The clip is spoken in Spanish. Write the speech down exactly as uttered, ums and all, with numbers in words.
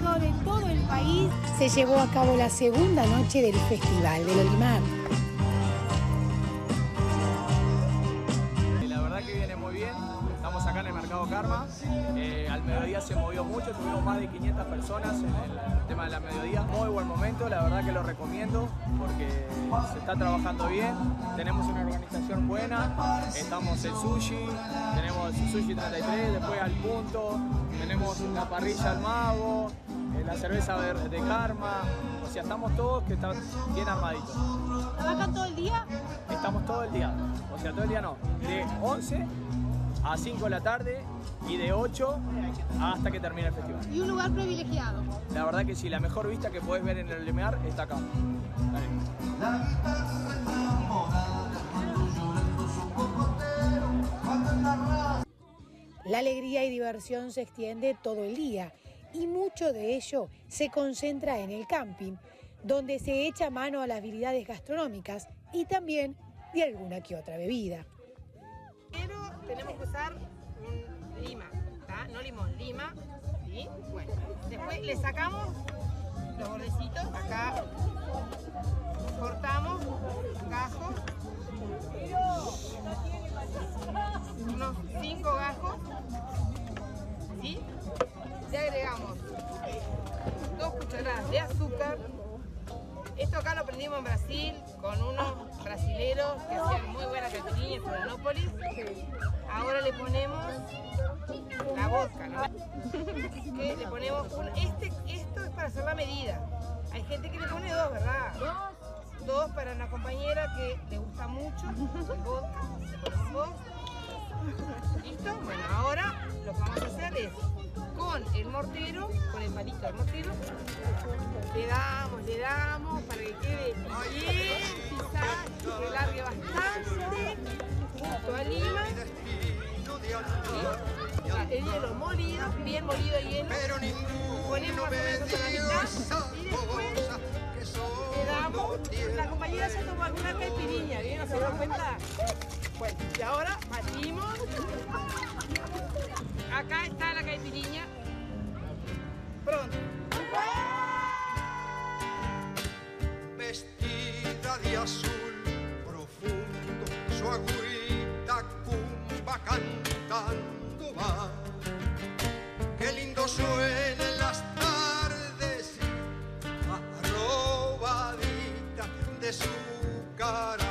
público de todo el país se llevó a cabo la segunda noche del Festival del Olimar. La verdad que viene muy bien, estamos acá en el Mercado Karma, eh, al mediodía se movió mucho, tuvimos más de quinientas personas en el tema de la mediodía, muy buen momento, la verdad que lo recomiendo porque se está trabajando bien, tenemos una organización buena, estamos en sushi, tenemos sushi treinta y tres, después al punto, tenemos la parrilla al mago, eh, la cerveza de, de Karma, o sea, estamos todos que están bien armaditos. ¿Trabajan todo el día? Estamos todo el día, o sea, todo el día no, de once a cinco de la tarde y de ocho hasta que termine el festival. Y un lugar privilegiado. La verdad que sí, la mejor vista que podés ver en el Olimar está acá. Dale. La alegría y diversión se extiende todo el día y mucho de ello se concentra en el camping, donde se echa mano a las habilidades gastronómicas y también de alguna que otra bebida. Pero tenemos que usar un lima, ¿tá? No limón, lima, ¿sí? Bueno, después le sacamos los bordecitos, acá cortamos gajos, unos cinco gajos, ¿sí? Le agregamos dos cucharadas de azúcar. Esto acá lo aprendimos en Brasil con unos brasileros que hacían muy buena caipirinha en Florianópolis. Ahora le ponemos la vodka, ¿no? Que le ponemos un, este, esto es para hacer la medida. Hay gente que le pone dos, ¿verdad? Dos. Dos para una compañera que le gusta mucho el vodka. Le ponemos dos. ¿Listo? Bueno, ahora lo que vamos a hacer es con el mortero, con el palito del mortero, le damos, le damos para que quede bien pisado, que largue bastante, junto a lima, ¿sí? El hielo molido, bien molido el hielo, ponemos más o menos a la mitad y después le damos, la compañera ya tomó alguna caipirinha, ¿bien? ¿No se dan cuenta? Bueno, y ahora batimos. Acá está la caipirinha. Pronto. Vestida de azul profundo, su agüita cumba cantando va. Qué lindo suenan las tardes, arrobadita de su cara.